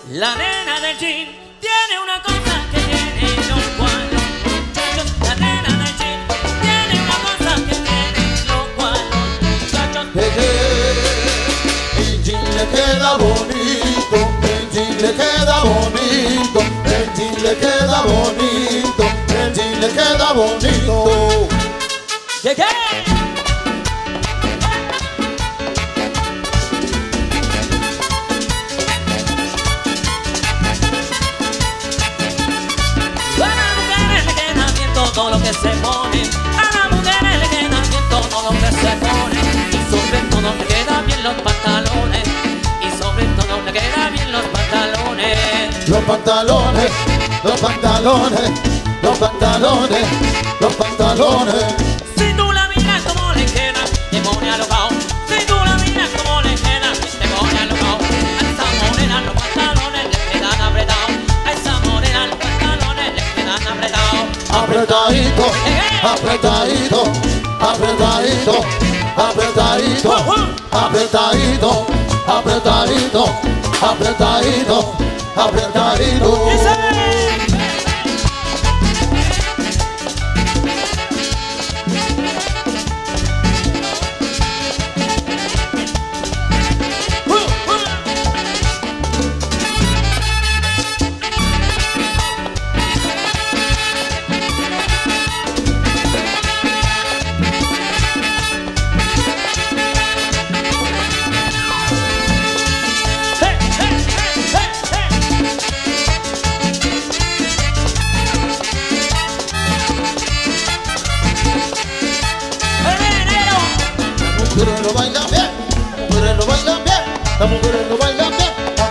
La nena del jean tiene una cosa que tiene los cuales muchachos. La nena del jean tiene una cosa que tiene los cuales muchachos. El jean le queda bonito, el jean le queda bonito, el jean le queda bonito, el jean le queda bonito. Llegué. Todo lo que se pone, a las mujeres le queda bien todo lo que se pone, y sobre todo le queda bien los pantalones, y sobre todo le queda bien los pantalones. Los pantalones, los pantalones, los pantalones, los pantalones. Si tú la miras como le queda, te pone alocao. Si tú la miras como le queda, te pone alocao. A esa morena los pantalones le quedan apretados, a esa morena los pantalones le quedan apretados. Apretadito, apretadito, apretadito, apretadito, apretadito, apretadito, apretadito, apretadito. Las mujeres lo bailan bien,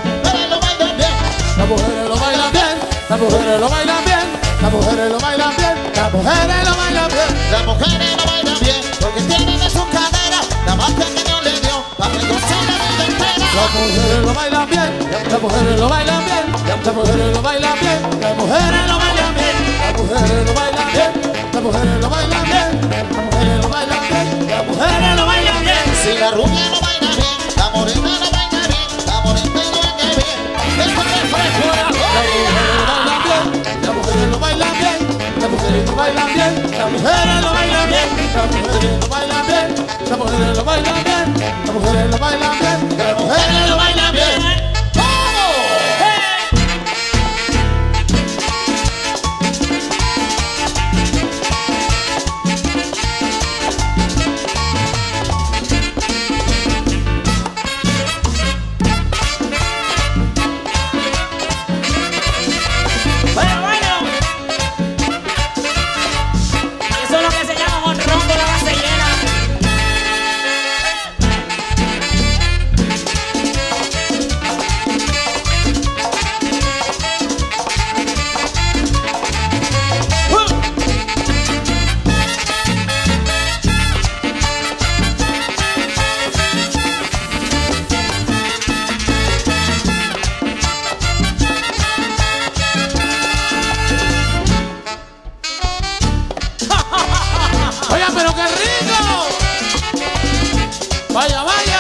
las mujeres lo bailan bien, las mujeres lo bailan bien, las mujeres lo bailan bien, las mujeres lo bailan bien, las mujeres lo bailan bien, las mujeres lo bailan bien, porque tienen en sus caderas la magia que Dios les dio para que gocen la vida entera. Las mujeres lo bailan bien, las mujeres lo bailan bien, las mujeres lo bailan bien, las mujeres lo bailan bien, las mujeres lo bailan bien, las mujeres lo bailan bien, las mujeres lo bailan bien, las mujeres lo bailan bien. Si la rubia lo baila bien, la morena lo baila bien, la morena lo baila bien, el fresco la mujeres lo bailan bien, las mujeres lo bailan bien, las mujeres lo bailan bien, las mujeres lo bailan bien, las mujeres lo bailan bien, las mujeres lo bailan bien, las mujeres lo bailan bien. Vaya, vaya.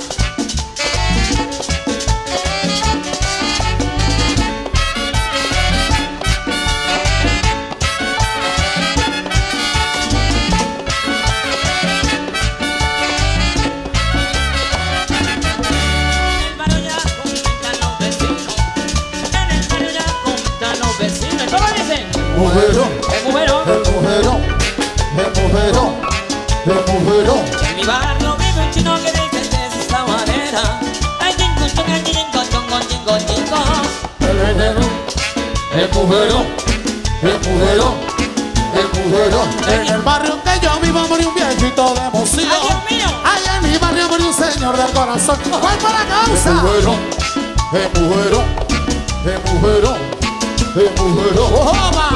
Mujerón, el mujerón, el mujerón, el mujerón, el mujerón. En mi barrio vive un chino que dice de esta manera. Ay, chingo, chingo, chingo, chingo, chingo, chingo. El mujerón, el mujerón, el mujerón, el mujerón. En el barrio que yo vivo murió un viejito de emoción. Ay, Dios mío. Allá en mi barrio murió un señor del corazón. ¿Cuál fue la causa? El mujerón, el mujerón, el mujerón, el mujerón. ¡Ojo,